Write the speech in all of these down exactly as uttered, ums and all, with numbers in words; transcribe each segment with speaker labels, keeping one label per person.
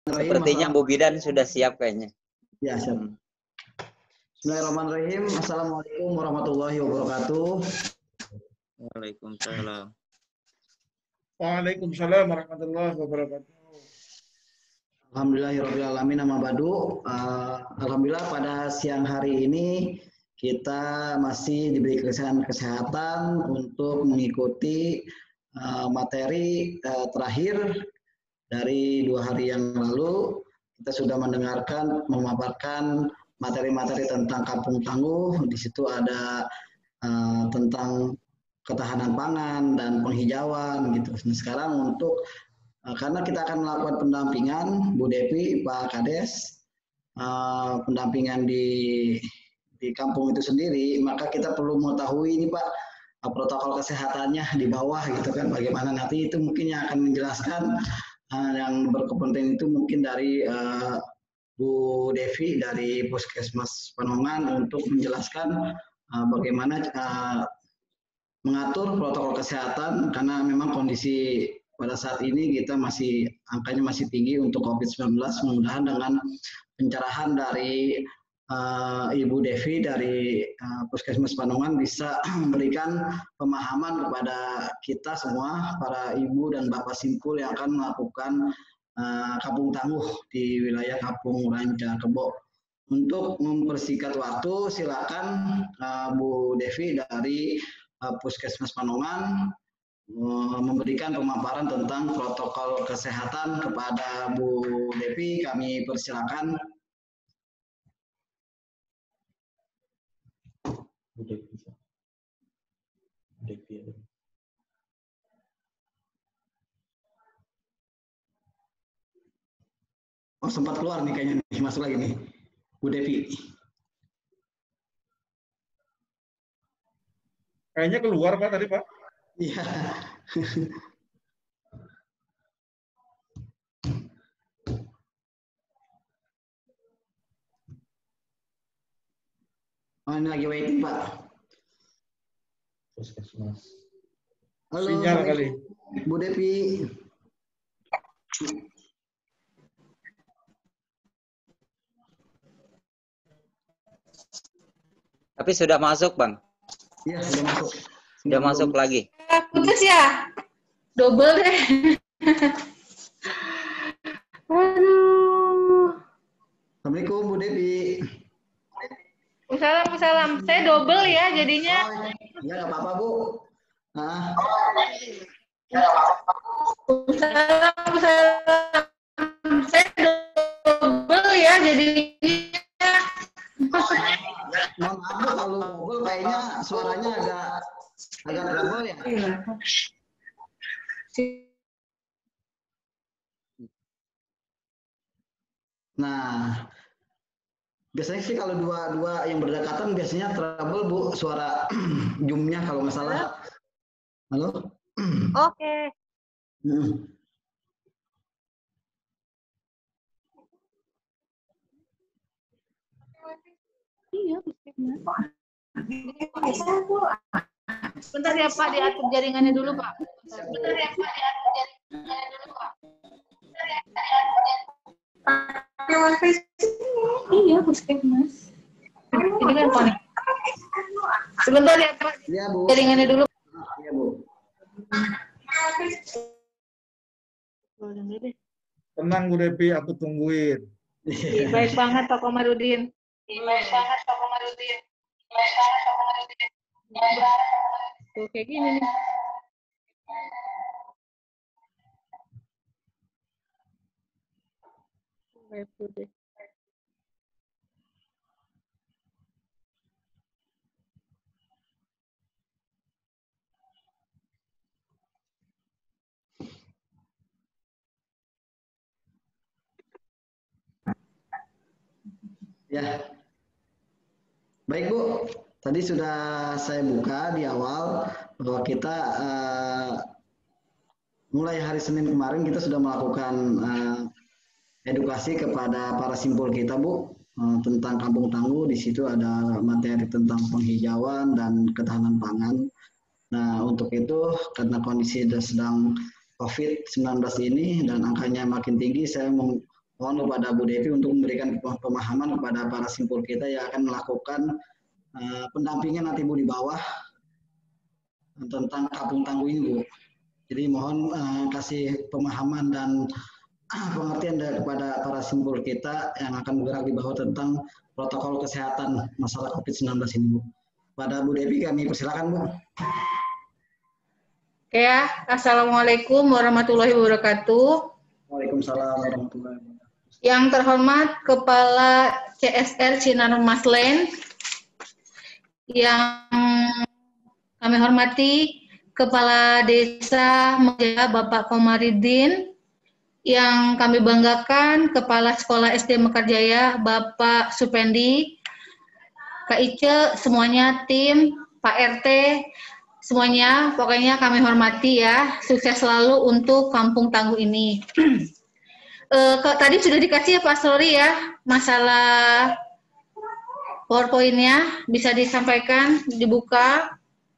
Speaker 1: Sepertinya Bu Bidan sudah siap kayaknya.
Speaker 2: Ya, siap. Bismillahirrahmanirrahim. Assalamualaikum warahmatullahi wabarakatuh.
Speaker 1: Waalaikumsalam.
Speaker 3: Waalaikumsalam warahmatullahi wabarakatuh.
Speaker 2: Alhamdulillahirabbil alamin, amma ba'du. Uh, Alhamdulillah pada siang hari ini kita masih diberi kesehatan untuk mengikuti uh, materi uh, terakhir dari dua hari yang lalu. Kita sudah mendengarkan, memaparkan materi-materi tentang kampung tangguh. Di situ ada uh, tentang ketahanan pangan dan penghijauan gitu. Nah, sekarang untuk uh, karena kita akan melakukan pendampingan, Bu Devi, Pak Kades, uh, pendampingan di di kampung itu sendiri, maka kita perlu mengetahui ini Pak, uh, protokol kesehatannya di bawah gitu kan, bagaimana nanti itu mungkin yang akan menjelaskan uh, yang berkepentingan itu mungkin dari uh, Bu Devi dari Puskesmas Panongan untuk menjelaskan uh, bagaimana uh, mengatur protokol kesehatan karena memang kondisi pada saat ini kita masih angkanya masih tinggi untuk COVID sembilan belas. Mudah-mudahan dengan pencerahan dari uh, Ibu Devi dari uh, Puskesmas Panongan bisa memberikan pemahaman kepada kita semua, para ibu dan bapak simpul yang akan melakukan uh, kampung tangguh di wilayah Kampung Ranca Kebo. Untuk mempersingkat waktu, silakan uh, Bu Devi dari Puskesmas Panongan memberikan pemaparan tentang protokol kesehatan kepada Bu Devi. Kami persilakan. Bu Devi. Devi. Oh, sempat keluar nih kayaknya nih, masuk lagi nih. Bu Devi.
Speaker 3: Kayaknya keluar Pak tadi Pak.
Speaker 2: Iya. Oh, ini lagi waiting Pak. Puskesmas. Halo.
Speaker 3: Sinyal kali.
Speaker 2: Bu Devi.
Speaker 1: Tapi sudah masuk Bang.
Speaker 2: Iya, sudah masuk.
Speaker 1: Sudah masuk lagi.
Speaker 4: Putus ya? Double deh. Aduh.
Speaker 2: Assalamualaikum Bu Devi.
Speaker 4: Salam, salam. Saya double ya jadinya.
Speaker 2: Oh, ya nggak apa-apa Bu. Nah.
Speaker 4: Salam, salam. Saya double ya jadinya.
Speaker 2: Mohon maaf Bu, kalau double kayaknya suaranya agak agak double ya. Nah, biasanya sih kalau dua-dua yang berdekatan biasanya trouble Bu, suara zoom-nya kalau nggak salah. Halo?
Speaker 4: Oke.
Speaker 2: Hmm.
Speaker 4: Iya, bentar ya Pak, diatur jaringannya dulu Pak. Bentar ya Pak, diatur jaringannya dulu Pak. Bentar ya Pak, diatur jaringannya. Iya, Puskesmas. Ini kan konek. Sebentar ya Pak,
Speaker 2: Iya Bu.
Speaker 4: jaringannya dulu.
Speaker 2: Iya Bu.
Speaker 3: Tenang Bu Devi, aku tungguin.
Speaker 4: Baik banget Pak Komarudin. Baik banget Pak Komarudin. Baik banget Pak Komarudin. Tuh kayak gini nih. Baik deh.
Speaker 2: Ya. Baik Bu, tadi sudah saya buka di awal bahwa kita uh, mulai hari Senin kemarin kita sudah melakukan uh, edukasi kepada para simpul kita Bu uh, tentang kampung tangguh. Di situ ada materi tentang penghijauan dan ketahanan pangan. Nah untuk itu karena kondisi sedang COVID sembilan belas ini dan angkanya makin tinggi, saya mohon kepada Bu Devi untuk memberikan pemahaman kepada para simpul kita yang akan melakukan uh, pendampingan nanti Bu di bawah tentang kampung tangguh ini Bu. Jadi mohon uh, kasih pemahaman dan uh, pengertian dari kepada para simpul kita yang akan bergerak di bawah tentang protokol kesehatan masalah COVID sembilan belas ini Bu. Pada Bu Devi kami persilakan Bu.
Speaker 4: Ya, Assalamualaikum warahmatullahi wabarakatuh.
Speaker 2: Waalaikumsalam warahmatullahi wabarakatuh.
Speaker 4: Yang terhormat Kepala C S R Sinar Maslen, yang kami hormati Kepala Desa Mejaya Bapak Komaridin, yang kami banggakan Kepala Sekolah S D Mekarjaya Bapak Supendi, Kak Ice, semuanya tim, Pak R T, semuanya, pokoknya kami hormati ya, sukses selalu untuk Kampung Tangguh ini. e, tadi sudah dikasih ya Pak Sori ya, masalah PowerPoint-nya, bisa disampaikan, dibuka.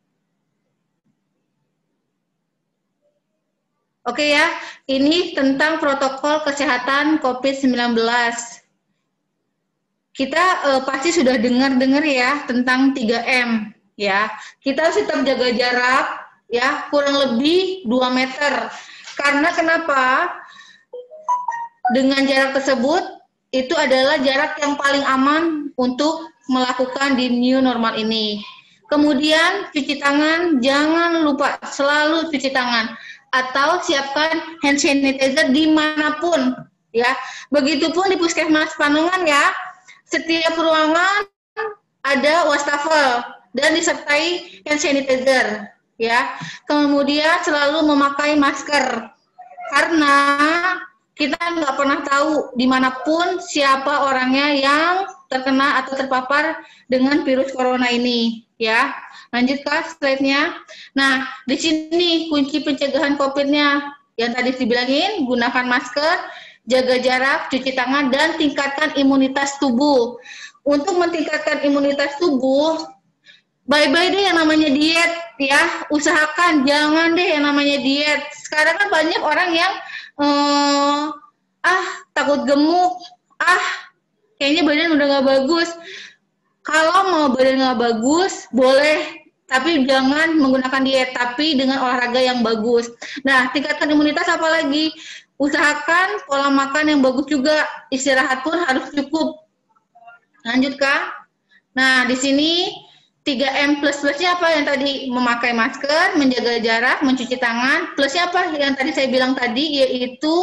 Speaker 4: Oke ya, ini tentang protokol kesehatan COVID sembilan belas. Kita e, pasti sudah dengar-dengar ya tentang tiga M. Ya, kita harus tetap jaga jarak ya kurang lebih dua meter. Karena kenapa? Dengan jarak tersebut itu adalah jarak yang paling aman untuk melakukan di new normal ini. Kemudian cuci tangan, jangan lupa selalu cuci tangan atau siapkan hand sanitizer dimanapun ya. Begitupun di Puskesmas Panungan ya, setiap ruangan ada wastafel dan disertai hand sanitizer ya. Kemudian selalu memakai masker karena kita nggak pernah tahu dimanapun siapa orangnya yang terkena atau terpapar dengan virus corona ini ya. Lanjut ke slide-nya. Nah, di sini kunci pencegahan COVID-nya yang tadi dibilangin, gunakan masker, jaga jarak, cuci tangan, dan tingkatkan imunitas tubuh. Untuk meningkatkan imunitas tubuh, bye-bye deh yang namanya diet ya, usahakan jangan deh yang namanya diet. Sekarang kan banyak orang yang eh, ah takut gemuk, ah kayaknya badan udah gak bagus. Kalau mau badan gak bagus, boleh, tapi jangan menggunakan diet, tapi dengan olahraga yang bagus. Nah, tingkatkan imunitas apalagi, usahakan pola makan yang bagus juga, istirahat pun harus cukup. Lanjut Kak. Nah, di sini tiga M plus-plusnya apa yang tadi? Memakai masker, menjaga jarak, mencuci tangan. Plusnya apa yang tadi saya bilang tadi, yaitu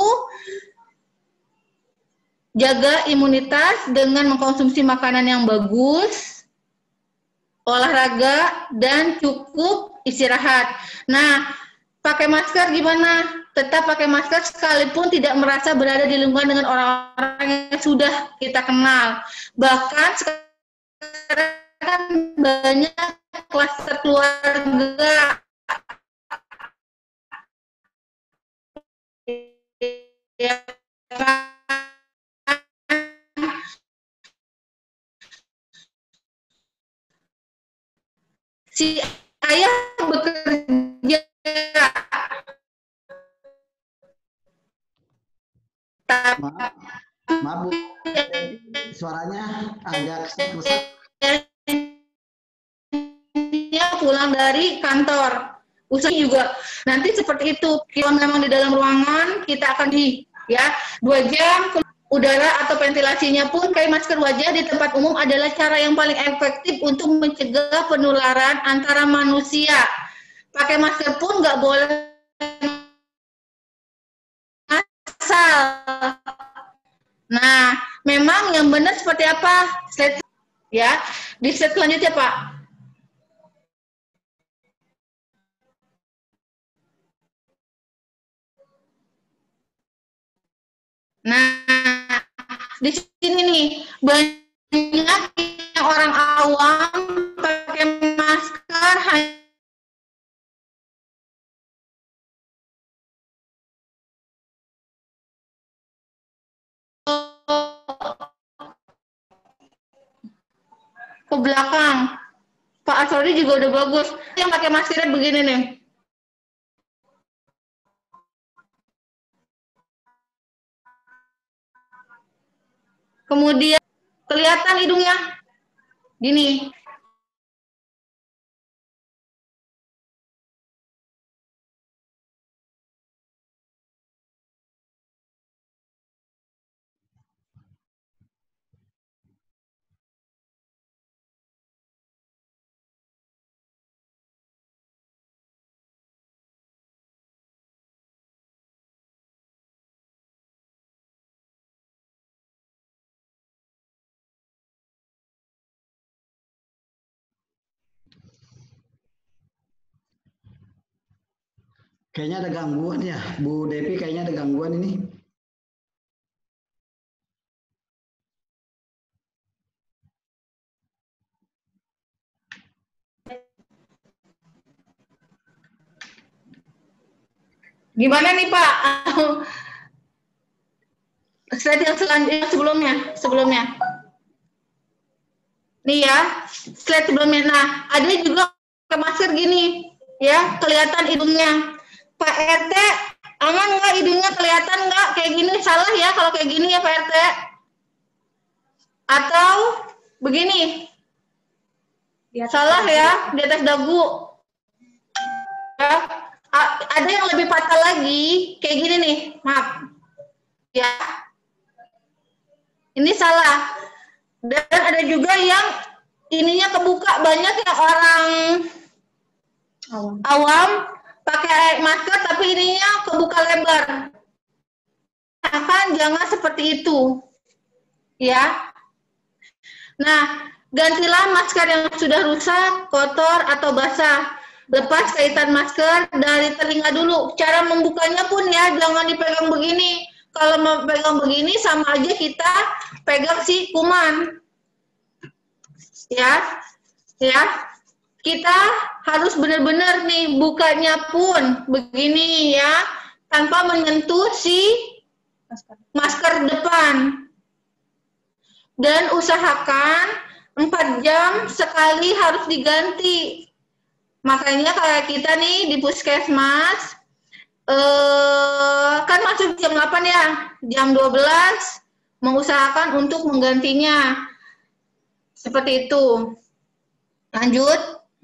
Speaker 4: jaga imunitas dengan mengkonsumsi makanan yang bagus, olahraga, dan cukup istirahat. Nah, pakai masker gimana? Tetap pakai masker sekalipun tidak merasa berada di lingkungan dengan orang-orang yang sudah kita kenal. Bahkan sekarang kan banyak klaster keluarga ya, si ayah bekerja
Speaker 2: Maaf, maaf Bu, suaranya agak rusak.
Speaker 4: Pulang dari kantor, usaha juga nanti seperti itu. Kalau memang di dalam ruangan kita akan di ya dua jam, udara atau ventilasinya pun pakai masker wajah di tempat umum adalah cara yang paling efektif untuk mencegah penularan antara manusia. Pakai masker pun nggak boleh asal. Nah, memang yang benar seperti apa? Slide ya, di slide selanjutnya Pak. Nah, di sini nih banyak yang orang awam pakai masker hanya ke belakang. Pak Asori juga udah bagus. Yang pakai maskernya begini nih. Kemudian kelihatan hidungnya. Gini.
Speaker 2: Kayaknya ada gangguan ya, Bu Depi, kayaknya ada gangguan ini.
Speaker 4: Gimana nih Pak? Slide yang selanjutnya sebelumnya, sebelumnya. Nih ya, slide sebelumnya. Nah, ada juga pakai masker gini, ya, kelihatan hidungnya. Pak R T, aman nggak hidungnya kelihatan nggak? Kayak gini salah ya kalau kayak gini ya Pak R T? Atau begini? Salah ya, di atas dagu. Ya, ada yang lebih fatal lagi, kayak gini nih, maaf. Ya, ini salah. Dan ada juga yang ininya kebuka, banyak yang orang awam, awam pakai masker tapi ininya kebuka lebar. Akan jangan seperti itu, ya. Nah, gantilah masker yang sudah rusak, kotor atau basah. Lepas kaitan masker dari telinga dulu. Cara membukanya pun ya jangan dipegang begini. Kalau mau pegang begini sama aja kita pegang si kuman. Ya, ya. Kita harus benar-benar nih bukanya pun begini ya, tanpa menyentuh si masker depan. Dan usahakan empat jam sekali harus diganti. Makanya kayak kita nih di puskesmas, eh, kan masuk jam delapan ya, jam dua belas mengusahakan untuk menggantinya. Seperti itu. Lanjut.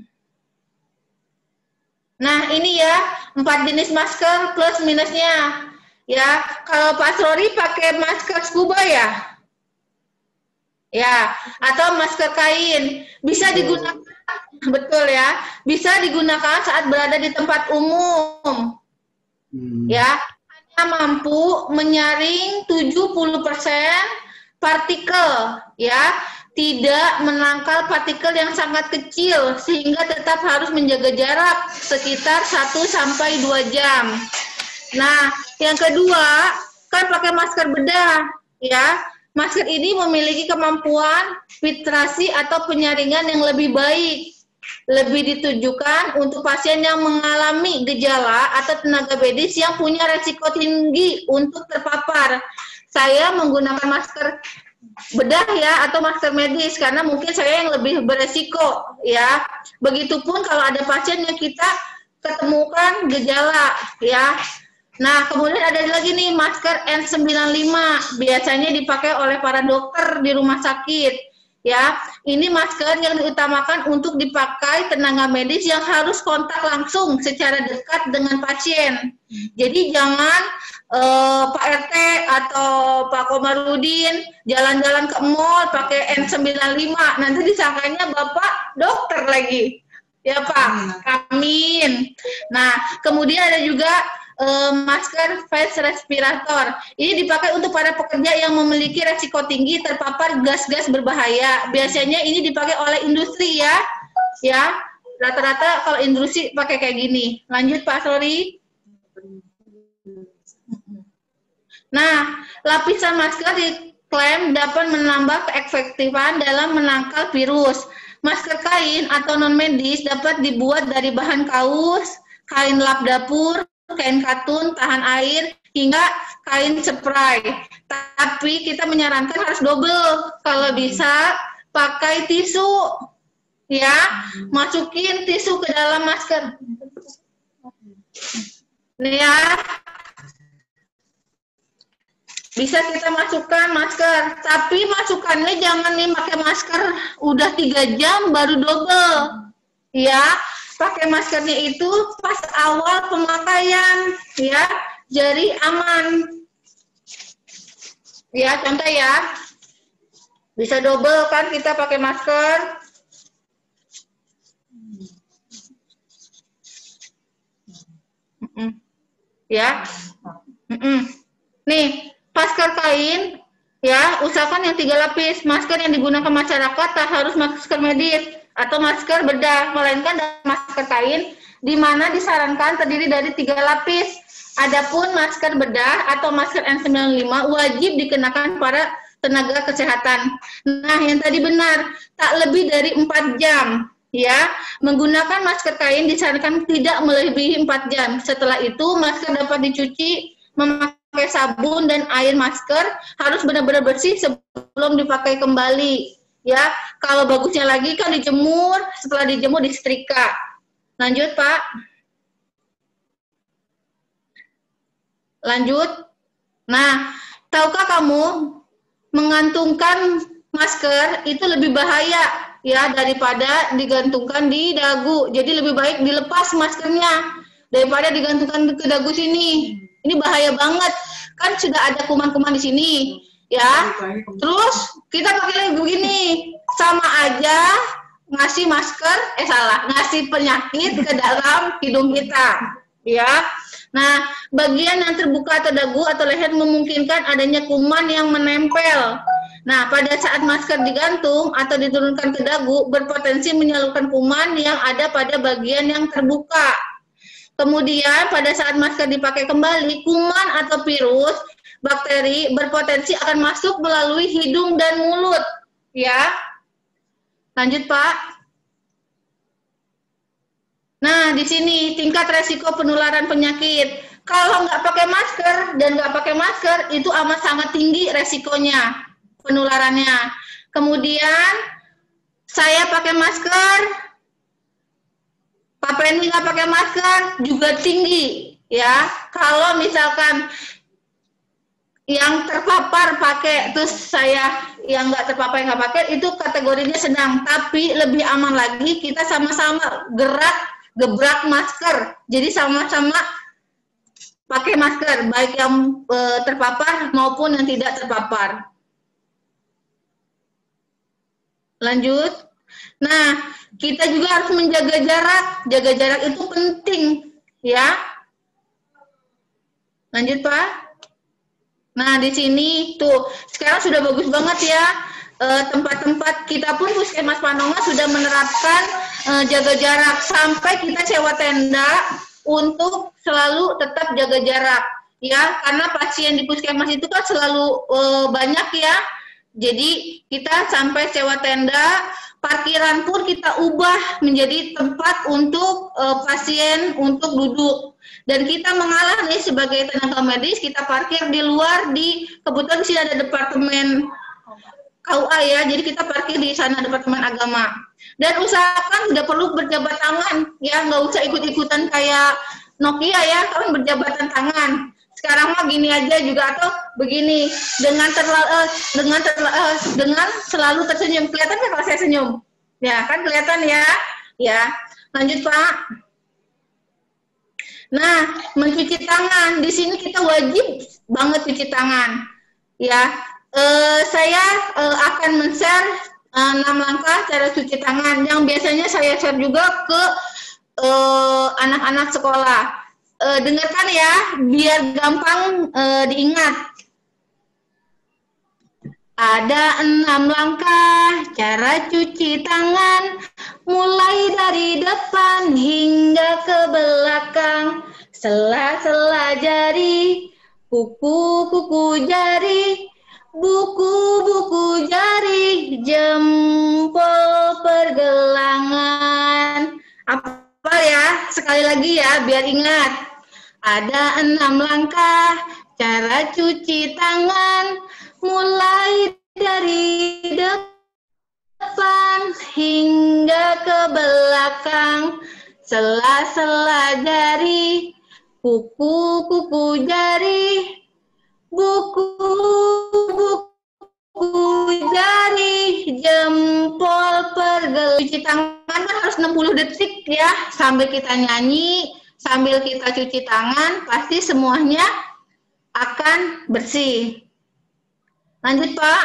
Speaker 4: Nah ini ya, empat jenis masker plus minusnya. Ya, kalau Pak Sori pakai masker scuba ya? Ya, atau masker kain. Bisa digunakan, betul ya, bisa digunakan saat berada di tempat umum. Hmm. Ya, hanya mampu menyaring tujuh puluh persen partikel, ya. Tidak menangkal partikel yang sangat kecil, sehingga tetap harus menjaga jarak sekitar satu sampai dua jam. Nah, yang kedua, kan pakai masker bedah, ya. Masker ini memiliki kemampuan filtrasi atau penyaringan yang lebih baik. Lebih ditujukan untuk pasien yang mengalami gejala atau tenaga medis yang punya resiko tinggi untuk terpapar. Saya menggunakan masker bedah ya atau masker medis karena mungkin saya yang lebih beresiko ya. Begitupun kalau ada pasien yang kita ketemukan gejala ya. Nah, kemudian ada lagi nih masker N sembilan puluh lima, biasanya dipakai oleh para dokter di rumah sakit. Ya, ini masker yang diutamakan untuk dipakai tenaga medis yang harus kontak langsung secara dekat dengan pasien. Jadi jangan eh, Pak R T atau Pak Komarudin jalan-jalan ke mall pakai N sembilan puluh lima, nanti disangkanya Bapak dokter lagi. Ya Pak, amin. Nah, kemudian ada juga Uh, masker face respirator. Ini dipakai untuk para pekerja yang memiliki resiko tinggi terpapar gas-gas berbahaya. Biasanya ini dipakai oleh industri ya. Ya, rata-rata kalau industri pakai kayak gini. Lanjut Pak Sori. Nah, lapisan masker diklaim dapat menambah keefektifan dalam menangkal virus. Masker kain atau non medis dapat dibuat dari bahan kaus, kain lap dapur, kain katun, tahan air, hingga kain spray. Tapi kita menyarankan harus double. Kalau bisa pakai tisu, ya, masukin tisu ke dalam masker. Nih ya. bisa kita masukkan masker, tapi masukannya jangan nih pakai masker udah tiga jam baru double, ya. Pakai maskernya itu pas awal pemakaian, ya, jadi aman. Ya, contoh ya, bisa double kan kita pakai masker. Mm-mm. Ya, Mm-mm. Nih, masker kain, ya, usahakan yang tiga lapis. Masker yang digunakan masyarakat tak harus masker medis atau masker bedah, melainkan masker kain, di mana disarankan terdiri dari tiga lapis. Adapun masker bedah atau masker N sembilan puluh lima wajib dikenakan para tenaga kesehatan. Nah, yang tadi benar, tak lebih dari empat jam. Ya, menggunakan masker kain disarankan tidak melebihi empat jam. Setelah itu, masker dapat dicuci memakai sabun dan air. Masker harus benar-benar bersih sebelum dipakai kembali. Ya, kalau bagusnya lagi kan dijemur, setelah dijemur disetrika. Lanjut, Pak. Lanjut. Nah, tahukah kamu mengantungkan masker itu lebih bahaya ya daripada digantungkan di dagu. Jadi lebih baik dilepas maskernya daripada digantungkan ke dagu sini. Ini bahaya banget. Kan sudah ada kuman-kuman di sini, ya. Terus kita pakai lagi begini, sama aja ngasih masker, eh salah, ngasih penyakit ke dalam hidung kita, ya. Nah, bagian yang terbuka atau dagu atau leher memungkinkan adanya kuman yang menempel. Nah, pada saat masker digantung atau diturunkan ke dagu, berpotensi menyalurkan kuman yang ada pada bagian yang terbuka. Kemudian, pada saat masker dipakai kembali, kuman atau virus, bakteri berpotensi akan masuk melalui hidung dan mulut. Ya, lanjut, Pak. Nah, di sini tingkat resiko penularan penyakit. Kalau nggak pakai masker dan nggak pakai masker, itu amat sangat tinggi resikonya, penularannya. Kemudian, saya pakai masker, Pak Penny nggak pakai masker, juga tinggi. Ya, kalau misalkan yang terpapar pakai, terus saya yang nggak terpapar nggak pakai, itu kategorinya sedang. Tapi lebih aman lagi, kita sama-sama gerak, gebrak masker, jadi sama-sama pakai masker, baik yang e, terpapar maupun yang tidak terpapar. Lanjut. Nah, kita juga harus menjaga jarak. Jaga jarak itu penting, ya. Lanjut, Pak. Nah, di sini tuh sekarang sudah bagus banget ya. Tempat-tempat e, kita pun Puskesmas Panongan sudah menerapkan e, jaga jarak, sampai kita sewa tenda untuk selalu tetap jaga jarak, ya, karena pasien di puskesmas itu kan selalu e, banyak ya. Jadi kita sampai sewa tenda, parkiran pun kita ubah menjadi tempat untuk e, pasien untuk duduk. Dan kita mengalah nih sebagai tenaga medis, kita parkir di luar, di kebetulan di sini ada departemen K U A ya, jadi kita parkir di sana Departemen Agama. Dan usahakan tidak perlu berjabat tangan, ya, nggak usah ikut-ikutan kayak Nokia ya, kan berjabatan tangan. Sekarang mah gini aja juga, atau begini, dengan terlalu, uh, dengan terlalu, uh, dengan selalu tersenyum. Kelihatan kan kalau saya senyum? Ya, kan kelihatan ya? Ya, lanjut Pak. Nah, mencuci tangan, di sini kita wajib banget cuci tangan, ya. Uh, saya uh, akan men-share uh, enam langkah cara cuci tangan yang biasanya saya share juga ke anak-anak uh, sekolah. Uh, dengarkan ya, biar gampang uh, diingat. Ada enam langkah cara cuci tangan, mulai dari depan hingga ke belakang, sela-sela jari, kuku-kuku jari, buku-buku jari, jempol pergelangan. Apa ya? Sekali lagi ya, biar ingat. Ada enam langkah cara cuci tangan, mulai dari depan hingga ke belakang, sela-sela jari, kuku-kuku jari, buku jari, jempol, pergelut. Cuci tangan kan harus enam puluh detik ya, sambil kita nyanyi, sambil kita cuci tangan, pasti semuanya akan bersih. Lanjut Pak.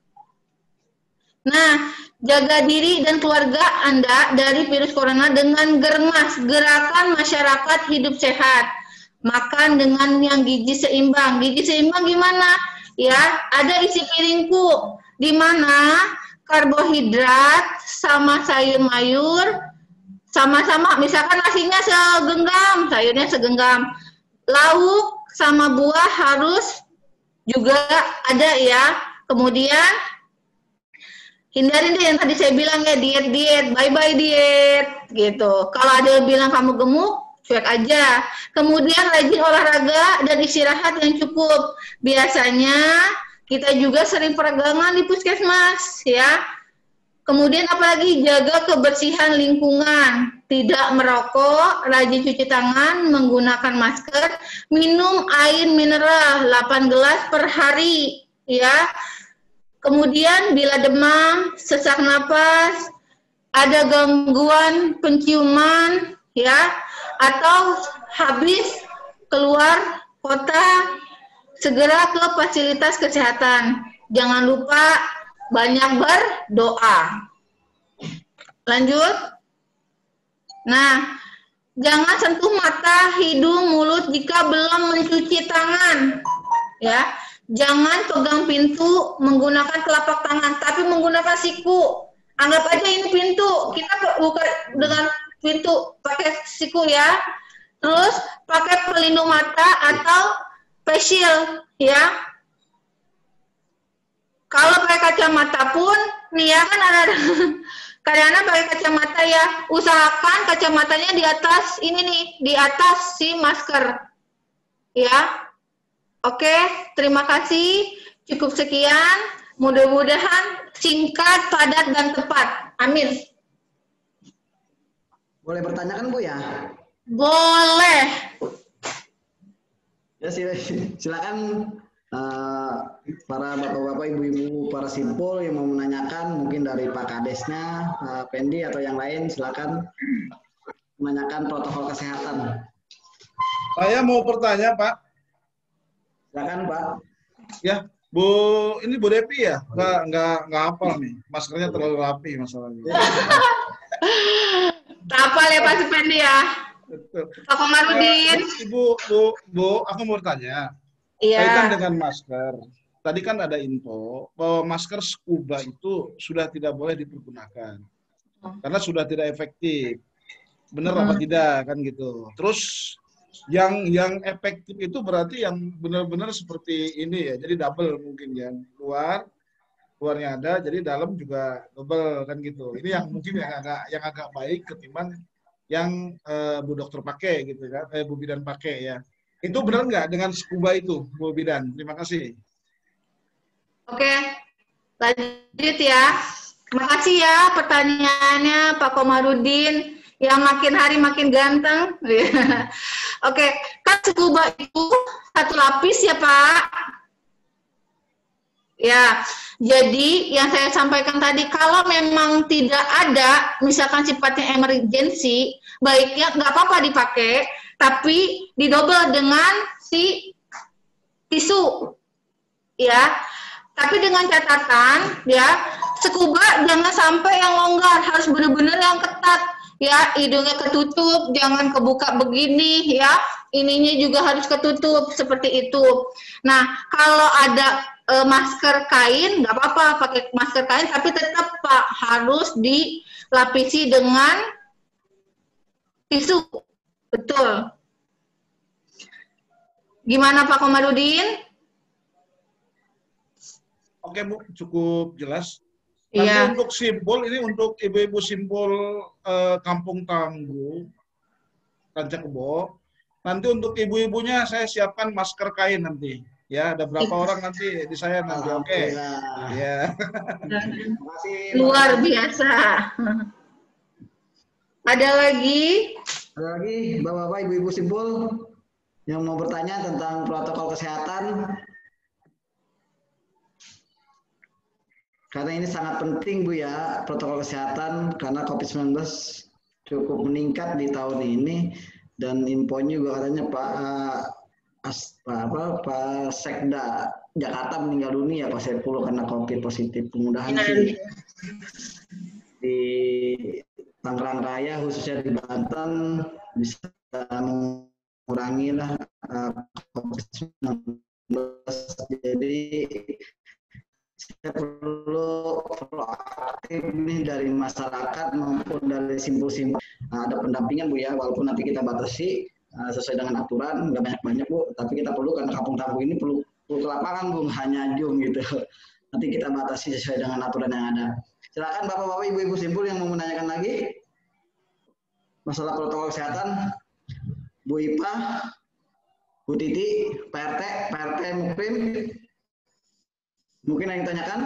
Speaker 4: Nah, jaga diri dan keluarga Anda dari virus corona dengan germas, gerakan masyarakat hidup sehat. Makan dengan yang gizi seimbang. Gizi seimbang gimana? Ya, ada isi piringku, di mana karbohidrat sama sayur mayur sama-sama, misalkan nasinya segenggam, sayurnya segenggam. Lauk sama buah harus juga ada ya. Kemudian hindarin deh yang tadi saya bilang ya, diet-diet, bye-bye diet gitu. Kalau ada yang bilang kamu gemuk, cuek aja. Kemudian rajin olahraga dan istirahat yang cukup. Biasanya kita juga sering peregangan di puskesmas ya. Kemudian apalagi jaga kebersihan lingkungan, tidak merokok, rajin cuci tangan, menggunakan masker, minum air mineral delapan gelas per hari ya. Kemudian bila demam, sesak napas, ada gangguan penciuman ya, atau habis keluar kota, segera ke fasilitas kesehatan. Jangan lupa banyak berdoa. Lanjut. Nah, jangan sentuh mata, hidung, mulut jika belum mencuci tangan. Ya, jangan pegang pintu menggunakan telapak tangan, tapi menggunakan siku. Anggap aja ini pintu, kita buka dengan pintu pakai siku ya. Terus pakai pelindung mata atau face shield ya. Kalau pakai kacamata pun, nih ya kan ada kadang-kadang pakai kacamata ya, usahakan kacamatanya di atas ini nih, di atas si masker. Ya. Oke, terima kasih. Cukup sekian. Mudah-mudahan singkat, padat, dan tepat. Amin.
Speaker 2: Boleh bertanya kan Bu ya?
Speaker 4: Boleh.
Speaker 2: Ya silakan uh, para bapak-bapak, ibu-ibu, para simpul yang mau menanyakan, mungkin dari Pak Kadesnya, Pak Pendi atau yang lain, silakan menanyakan protokol kesehatan.
Speaker 3: Saya mau bertanya Pak.
Speaker 2: Silakan Pak.
Speaker 3: Ya, Bu, ini Bu Depi ya? Nggak, nggak, nggak hafal nih. Maskernya terlalu rapi masalahnya.
Speaker 4: Tak hafal ya Pak Supendi ya.
Speaker 3: Betul.
Speaker 4: Pak Komarudin.
Speaker 3: Uh, Ibu, Bu, Bu, aku mau bertanya.
Speaker 4: Iya.
Speaker 3: Kaitan dengan masker. Tadi kan ada info bahwa masker scuba itu sudah tidak boleh dipergunakan. Karena sudah tidak efektif. Benar hmm. apa tidak kan gitu. Terus yang yang efektif itu berarti yang benar-benar seperti ini ya. Jadi double mungkin ya. Luar luarnya ada, jadi dalam juga double kan gitu. Ini yang mungkin yang agak yang agak baik ketimbang yang uh, Bu Dokter pakai gitu kan, eh, Bu Bidan pakai ya. Itu benar nggak dengan scuba itu, Bu Bidan? Terima kasih.
Speaker 4: Oke, lanjut ya. Terima kasih ya pertanyaannya Pak Komarudin, yang makin hari makin ganteng. Oke, kan scuba itu satu lapis ya Pak. Ya, jadi yang saya sampaikan tadi, kalau memang tidak ada, misalkan sifatnya emergensi, baiknya nggak apa-apa dipakai, tapi didobel dengan si tisu, ya. Tapi dengan catatan, ya, scuba jangan sampai yang longgar, harus benar-benar yang ketat, ya. Hidungnya ketutup, jangan kebuka begini, ya. Ininya juga harus ketutup seperti itu. Nah, kalau ada e, masker kain, nggak apa-apa pakai masker kain, tapi tetap Pak harus dilapisi dengan tisu, betul. Gimana Pak Komarudin?
Speaker 3: Oke Bu, cukup jelas. Nanti
Speaker 4: Iya.
Speaker 3: untuk simpul, ini untuk ibu-ibu simpul e, Kampung Tangguh, Rancakebo. Nanti untuk ibu-ibunya saya siapkan masker kain nanti. Ya, ada berapa orang nanti di saya nanti. Oke. Ya.
Speaker 4: Luar biasa. Ada lagi?
Speaker 2: Ada lagi Bapak-bapak, ibu-ibu simpul yang mau bertanya tentang protokol kesehatan? karena ini sangat penting Bu ya, protokol kesehatan karena COVID sembilan belas cukup meningkat di tahun ini, dan infonya juga katanya Pak As, Pak apa Pak Sekda Jakarta meninggal dunia Pak Saifullah karena COVID positif. Mudah-mudahan sih di Tangerang Raya khususnya di Banten bisa mengurangi lah uh, COVID sembilan belas. Jadi saya perlu proaktif nih dari masyarakat maupun dari simpul-simpul. Nah, ada pendampingan Bu ya, walaupun nanti kita batasi uh, sesuai dengan aturan, nggak banyak-banyak Bu, tapi kita perlu karena kampung-kampung ini perlu, perlu ke lapangan Bu, hanya Zoom gitu. Nanti kita batasi sesuai dengan aturan yang ada. Silakan Bapak-Bapak, Ibu-Ibu simpul yang mau menanyakan lagi masalah protokol kesehatan. Bu Ipa, Bu Titi, Pak R T, Pak R T Mukrim, mungkin yang ditanyakan?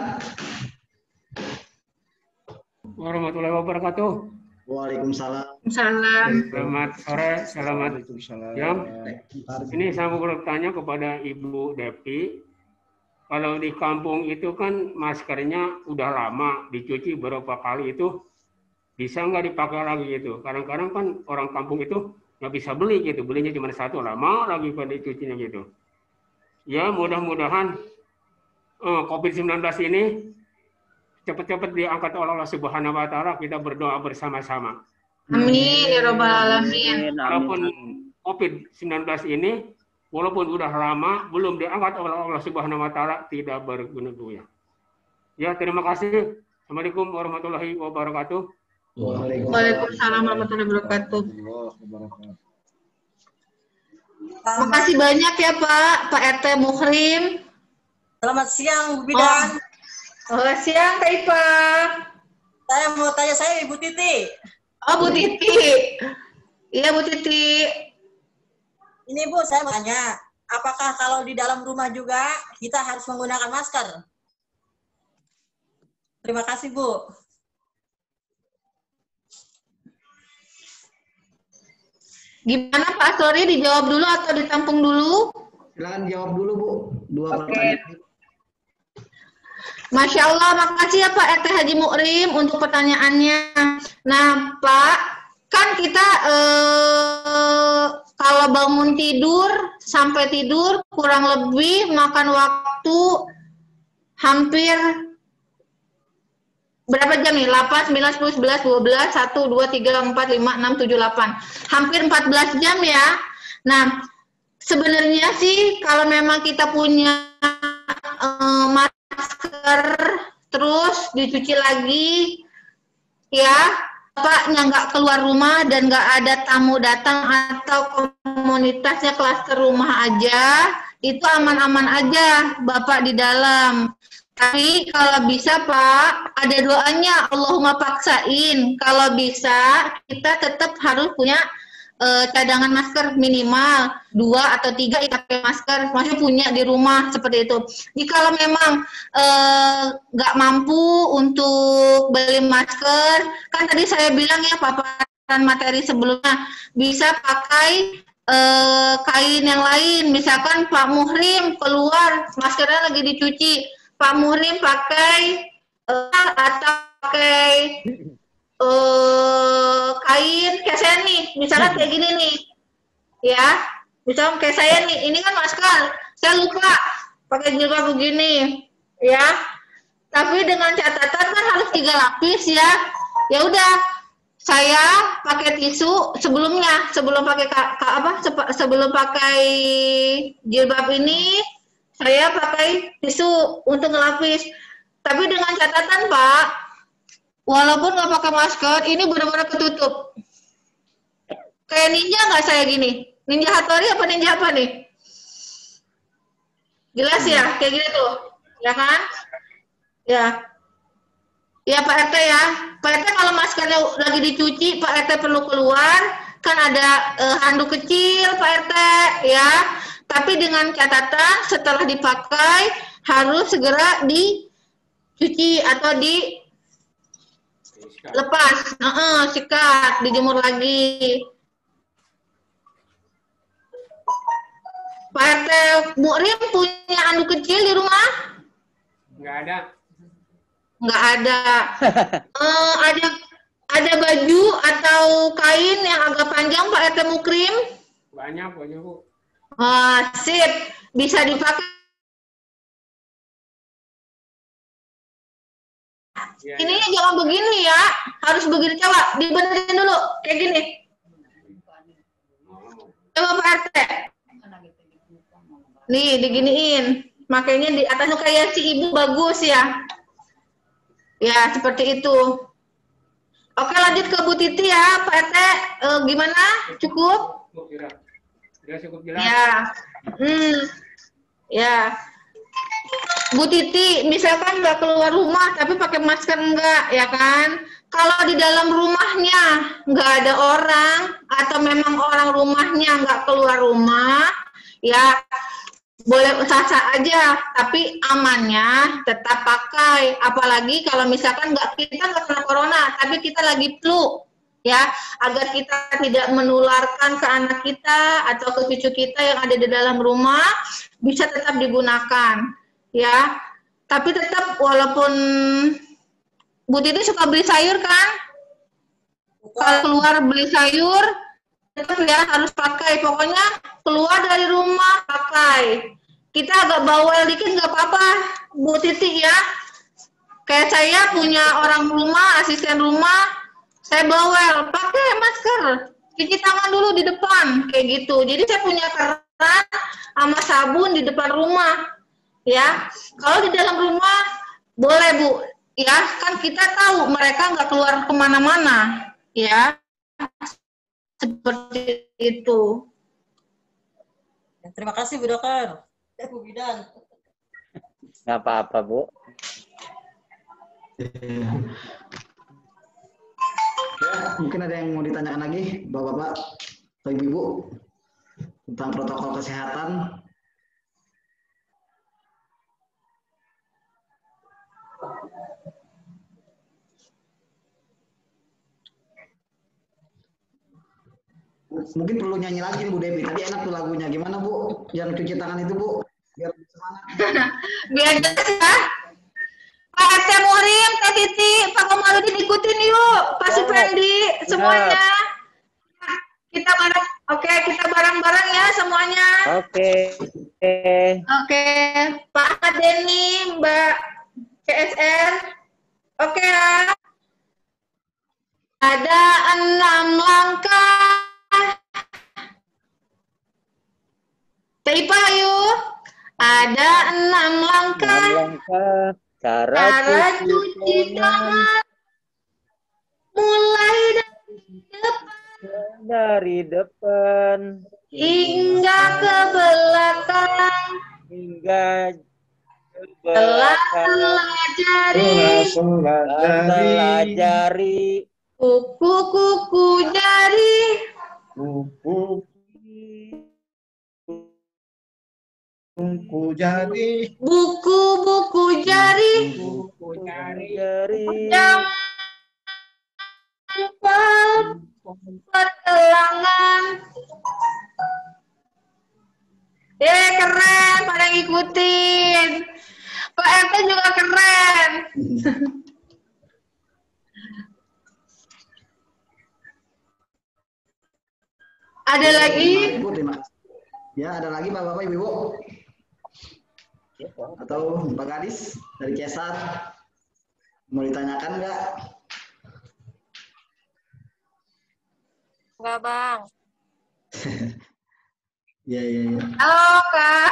Speaker 5: Warahmatullahi wabarakatuh.
Speaker 2: Waalaikumsalam.
Speaker 4: Salam.
Speaker 5: Selamat sore, selamat jam. Ini saya mau bertanya kepada Ibu Depi. Kalau di kampung itu kan maskernya udah lama, dicuci beberapa kali itu, bisa nggak dipakai lagi gitu? Kadang-kadang kan orang kampung itu nggak bisa beli gitu, belinya cuma satu, lama lagi pada dicucinya gitu. Ya mudah-mudahan eh, COVID sembilan belas ini cepat-cepat diangkat oleh Allah Subhanahu Wa Taala. Kita berdoa bersama-sama.
Speaker 4: Amin ya Rabbal Alamin.
Speaker 5: Walaupun COVID sembilan belas ini, walaupun udah lama, belum diangkat oleh Allah Subhanahu Wa Taala, tidak berguna ya. Ya, terima kasih. Assalamualaikum warahmatullahi wabarakatuh.
Speaker 4: Waalaikumsalam warahmatullahi wabarakatuh. Terima kasih banyak ya Pak, Pak R T Mukrim.
Speaker 6: Selamat siang, Bu Bidan.
Speaker 4: Oh, selamat siang Kak Ipa.
Speaker 6: Saya mau tanya, saya Ibu Titi.
Speaker 4: Oh, Bu Titi. Iya, Bu Titi.
Speaker 6: Ini Bu, saya mau tanya, apakah kalau di dalam rumah juga kita harus menggunakan masker? Terima kasih, Bu.
Speaker 4: Gimana Pak Astori, dijawab dulu atau ditampung dulu?
Speaker 2: Silakan jawab dulu Bu. Dua
Speaker 4: Oke.
Speaker 2: pertanyaan.
Speaker 4: Masya Allah, makasih ya Pak R T Haji Mukrim untuk pertanyaannya. Nah Pak, kan kita eh, kalau bangun tidur sampai tidur kurang lebih makan waktu hampir berapa jam nih? delapan, sembilan, sepuluh, sebelas, dua belas, satu, dua, tiga, empat, lima, enam, tujuh, delapan. Hampir empat belas jam ya. Nah, sebenarnya sih kalau memang kita punya uh, masker terus dicuci lagi ya, bapaknya nggak keluar rumah dan nggak ada tamu datang atau komunitasnya klaster rumah aja, itu aman-aman aja Bapak di dalam. Tapi kalau bisa Pak, ada doanya, Allahumma paksain. Kalau bisa, kita tetap harus punya uh, cadangan masker minimal dua atau tiga pakai masker, maksudnya punya di rumah seperti itu. Jika kalau memang nggak uh, mampu untuk beli masker, kan tadi saya bilang ya paparan materi sebelumnya, bisa pakai uh, kain yang lain. Misalkan Pak Muhrim keluar, maskernya lagi dicuci, Pak Muhrim pakai uh, atau pakai uh, kain kayak saya nih, misalnya kayak gini nih, ya, misalnya kayak saya nih, ini kan masker, saya lupa pakai jilbab begini, ya, tapi dengan catatan kan harus tiga lapis ya, ya udah, saya pakai tisu sebelumnya, sebelum pakai ka, ka, apa, sebelum pakai jilbab ini. Saya pakai tisu untuk ngelapis. Tapi dengan catatan Pak, walaupun nggak pakai masker, ini benar-benar ketutup. Kayak ninja nggak saya gini? Ninja Hattori apa ninja apa nih? Jelas ya, kayak gitu tuh. Ya kan? Ya. Ya Pak R T ya. Pak R T kalau maskernya lagi dicuci, Pak R T perlu keluar. Kan ada uh, handuk kecil Pak R T ya. Tapi dengan catatan setelah dipakai harus segera dicuci atau dilepas, uh -uh, sikat, dijemur lagi. Pak R T Mukrim punya anduk kecil di rumah?
Speaker 5: Nggak ada.
Speaker 4: Nggak ada. Eh, ada ada baju atau kain yang agak panjang Pak R T Mukrim?
Speaker 5: Banyak, banyak Bu.
Speaker 4: Oh, sip. Bisa dipakai.
Speaker 5: Ya,
Speaker 4: Ini
Speaker 5: ya.
Speaker 4: jangan begini ya. Harus begini. Coba dibenerin dulu. Kayak gini. Coba Pak R T. Nih, diginiin. Makanya di atasnya kayak si ibu bagus ya. Ya, seperti itu. Oke, lanjut ke Bu Titi ya, Pak R T. Eh, gimana? Cukup?
Speaker 5: Cukup jelas. Sudah cukup jelas.
Speaker 4: Ya. Hmm. Ya. Bu Titi, misalkan nggak keluar rumah tapi pakai masker enggak, ya kan? Kalau di dalam rumahnya nggak ada orang atau memang orang rumahnya nggak keluar rumah, ya boleh sah-sah aja, tapi amannya tetap pakai. Apalagi kalau misalkan nggak kita nggak kena corona, tapi kita lagi flu, ya, agar kita tidak menularkan ke anak kita atau ke cucu kita yang ada di dalam rumah, bisa tetap digunakan, ya. Tapi tetap walaupun Bu Titi suka beli sayur kan, kalau keluar beli sayur, tetap ya harus pakai. Pokoknya keluar dari rumah pakai. Kita agak bawel dikit nggak apa-apa, Bu Titi ya. Kayak saya punya orang rumah, asisten rumah, saya bawel, pakai masker, cuci tangan dulu di depan, kayak gitu. Jadi saya punya keran sama sabun di depan rumah, ya. Kalau di dalam rumah boleh Bu, ya kan kita tahu mereka nggak keluar kemana-mana, ya. Seperti itu.
Speaker 6: Terima kasih Bu Dokter. Eh, Bu Bidan.
Speaker 1: Nggak apa-apa, Bu.
Speaker 2: Ya, mungkin ada yang mau ditanyakan lagi, Bapak-bapak atau Ibu-ibu, tentang protokol kesehatan. Mungkin perlu nyanyi lagi Bu Devi. Tadi enak tuh lagunya. Gimana Bu? Yang cuci tangan itu Bu? Biar lebih semangat.
Speaker 4: Biar jelas ya. Pak R T Muhrim, Teh Titi, Pak Komarudin ikutin yuk. Pak Supendi, semuanya. Kita bareng, oke, kita bareng-bareng ya semuanya.
Speaker 1: Oke.
Speaker 4: Oke, Pak Ahmad Denny, Mbak C S R. Oke ya. Ada enam langkah. Teipa yuk. Ada enam langkah.
Speaker 1: Enam langkah cara,
Speaker 4: Cara
Speaker 1: cuci
Speaker 4: cuci
Speaker 1: tangan
Speaker 4: tangan. Mulai dari depan
Speaker 1: dari depan
Speaker 4: hingga ke belakang.
Speaker 1: hingga ke
Speaker 4: Sela-sela
Speaker 1: belakang.
Speaker 4: jari,
Speaker 1: Sela jari,
Speaker 4: kuku-kuku jari,
Speaker 3: Kuku jari,
Speaker 4: buku-buku jari,
Speaker 1: kuku jari,
Speaker 4: jam pergelangan. Eh, keren, pada ngikutin. Pak R T juga keren. Ada lagi?
Speaker 2: Ibu, terima kasih. Ya, ada lagi Bapak-bapak, Ibu-ibu? Atau Mbak Gadis dari Kesat? Mau ditanyakan nggak?
Speaker 7: Enggak, Bang.
Speaker 2: Iya, iya, iya.
Speaker 4: Halo, Kak.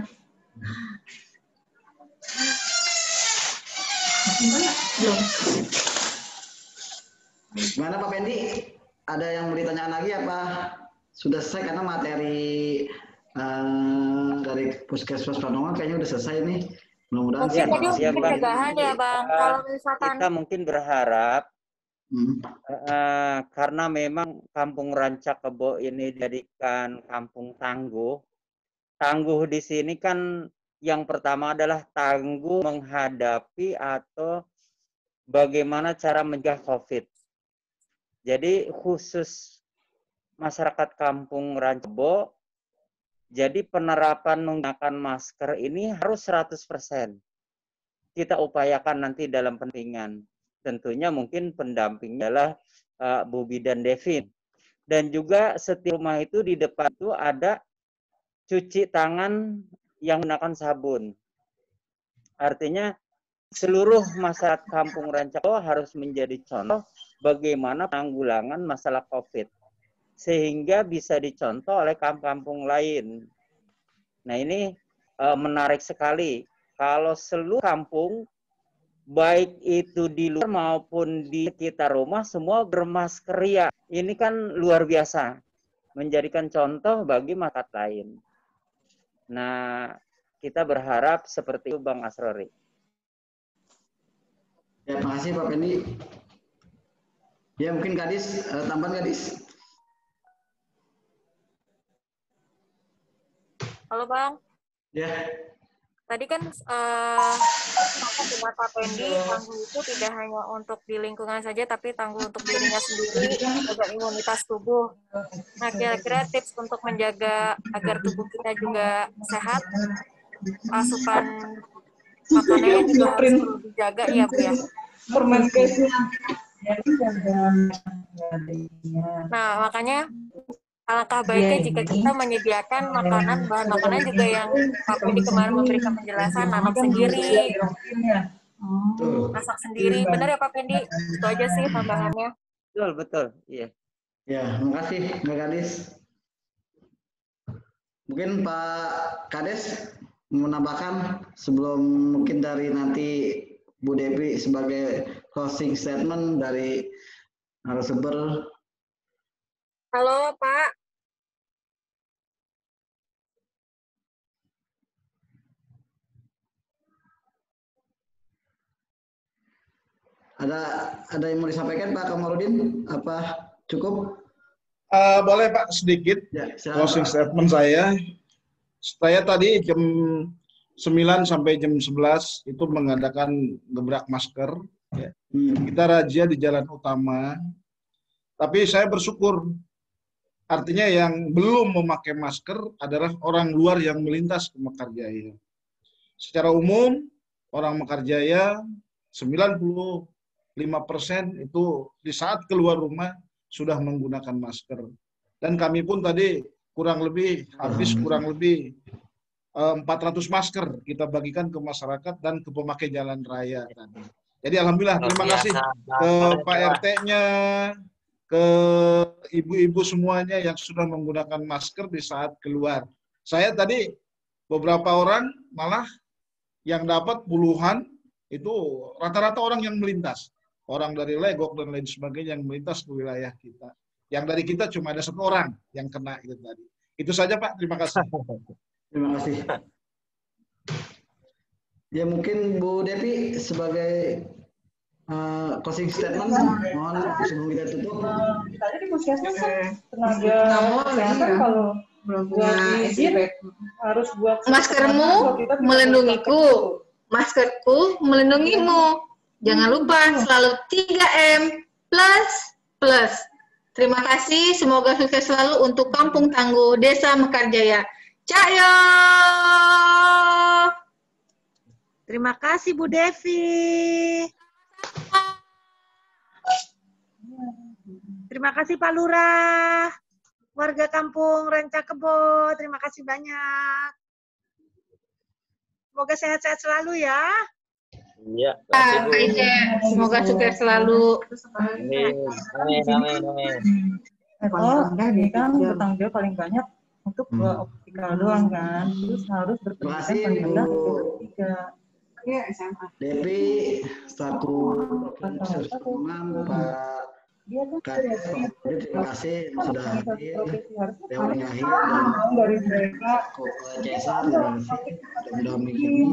Speaker 2: Gimana Pak Pendi? Ada yang mau ditanyakan lagi apa? Sudah selesai karena materi eh, dari Puskesmas Panongan kayaknya udah selesai nih. Mudah-mudahan
Speaker 7: Mungkin
Speaker 1: Ya,
Speaker 7: tadi
Speaker 1: ya,
Speaker 7: mungkin
Speaker 1: Bang.
Speaker 7: pencegahan ya, Bang.
Speaker 1: Kita-
Speaker 7: Kalau misalkan
Speaker 1: kita mungkin berharap
Speaker 2: Hmm.
Speaker 1: eh, karena memang Kampung Rancakebo ini dijadikan kampung tangguh. Tangguh di sini kan yang pertama adalah tangguh menghadapi atau bagaimana cara mencegah COVID. Jadi khusus masyarakat Kampung Rancakebo, jadi penerapan menggunakan masker ini harus seratus persen. kita upayakan nanti dalam pendampingan. Tentunya mungkin pendampingnya adalah uh, Bu Bidan Devin. Dan juga setiap rumah itu di depan itu ada cuci tangan yang menggunakan sabun. Artinya seluruh masyarakat Kampung Rancako harus menjadi contoh bagaimana penanggulangan masalah COVID. Sehingga bisa dicontoh oleh kampung-kampung lain. Nah ini uh, menarik sekali. Kalau seluruh kampung, baik itu di luar maupun di sekitar rumah, semua bermasker ya. Ini kan luar biasa. Menjadikan contoh bagi masyarakat lain. Nah, kita berharap seperti itu Bang Asrori.
Speaker 2: Ya, terima kasih Pak Pendi. Ya, mungkin Gadis, uh, tambahan Gadis.
Speaker 7: Halo Bang.
Speaker 2: Ya.
Speaker 7: Tadi kan uh, dengan Pak Pendi, tangguh itu tidak hanya untuk di lingkungan saja, tapi tangguh untuk dirinya sendiri, juga imunitas tubuh. Nah, kira-kira tips untuk menjaga agar tubuh kita juga sehat, asupan makanannya juga harus perlu dijaga ya Bu ya. Nah, makanya alangkah baiknya jika kita menyediakan makanan, bahan makanan juga yang Pak Pendi kemarin memberikan penjelasan, nanam sendiri, masak sendiri. Benar ya Pak Pendi? Itu aja sih tambahannya.
Speaker 1: Betul, betul. Iya.
Speaker 2: Ya, terima kasih Mbak Gadis. Mungkin Pak Kades menambahkan sebelum mungkin dari nanti Bu Devi sebagai closing statement dari narasumber.
Speaker 7: Halo Pak.
Speaker 2: Ada ada yang mau disampaikan Pak Kamarudin? Apa cukup?
Speaker 3: Uh, boleh Pak sedikit
Speaker 2: ya,
Speaker 3: closing
Speaker 2: Pak.
Speaker 3: statement saya. Saya tadi jam sembilan sampai jam sebelas itu mengadakan gebrak masker. Ya. Hmm. Kita razia di jalan utama. Tapi saya bersyukur. Artinya yang belum memakai masker adalah orang luar yang melintas ke Mekarjaya. Secara umum, orang Mekarjaya sembilan puluh lima persen itu di saat keluar rumah sudah menggunakan masker. Dan kami pun tadi kurang lebih, habis kurang lebih empat ratus masker kita bagikan ke masyarakat dan ke pemakai jalan raya tadi. Jadi alhamdulillah, terima kasih ke Pak R T-nya, ke ibu-ibu semuanya yang sudah menggunakan masker di saat keluar. Saya tadi beberapa orang malah yang dapat puluhan itu rata-rata orang yang melintas. Orang dari Legok dan lain sebagainya yang melintas ke wilayah kita. Yang dari kita cuma ada satu orang yang kena itu tadi. Itu saja Pak, terima kasih.
Speaker 2: Terima kasih. Ya mungkin Bu Devi sebagai uh, closing statement, mohon sebelum kita tutup.
Speaker 4: Kita aja di puskesmas kan tenaga kesehatan kalau buat izin harus buat
Speaker 8: maskermu melindungiku, maskerku melindungimu. Jangan lupa selalu tiga M plus plus. Terima kasih, semoga sukses selalu untuk Kampung Tangguh Desa Mekarjaya. Cahyo!
Speaker 9: Terima kasih Bu Devi. Terima kasih Pak Lurah. Warga Kampung Rancakebo, terima kasih banyak. Semoga sehat-sehat selalu ya.
Speaker 1: Iya,
Speaker 8: ah, semoga sukses selalu.
Speaker 1: Amin, amin, amin, amin.
Speaker 4: Oh, ini kan bertanggung jawab paling banyak untuk dua optikal doang kan, terus harus berpendidikan paling rendah untuk tiga. Iya, S M A.
Speaker 2: Devi, satu teman Pak Kades, terima kasih sudah hadir. Dewan Yahya dan
Speaker 4: dari mereka
Speaker 2: Cesar, terima kasih sudah mendampingi kami.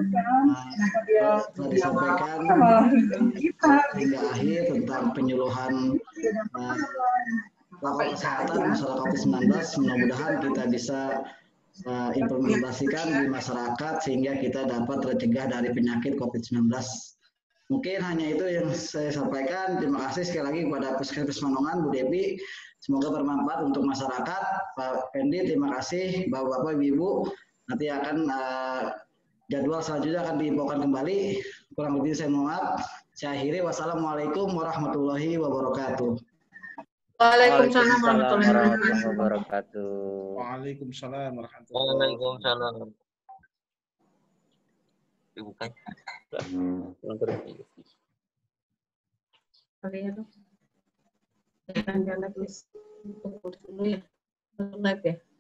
Speaker 2: Telah disampaikan hingga akhir tentang penyuluhan protokol kesehatan masalah COVID sembilan belas. Mudah-mudahan kita bisa uh, implementasikan di masyarakat sehingga kita dapat tercegah dari penyakit COVID sembilan belas. Mungkin hanya itu yang saya sampaikan. Terima kasih sekali lagi kepada Puskesmas Manongan, Bu Devi. Semoga bermanfaat untuk masyarakat. Pak Pendi, terima kasih. Bapak-bapak, Ibu, nanti akan uh, jadwal selanjutnya akan diinfokan kembali. Kurang lebih saya mohon maaf. Saya akhiri. Wassalamualaikum warahmatullahi wabarakatuh.
Speaker 8: Waalaikumsalam
Speaker 1: warahmatullahi wabarakatuh.
Speaker 3: Waalaikumsalam warahmatullahi wabarakatuh.
Speaker 10: Dibuka.
Speaker 8: Kalian dong. Jangan jalan please. Tunggu dulu ya. Live ya.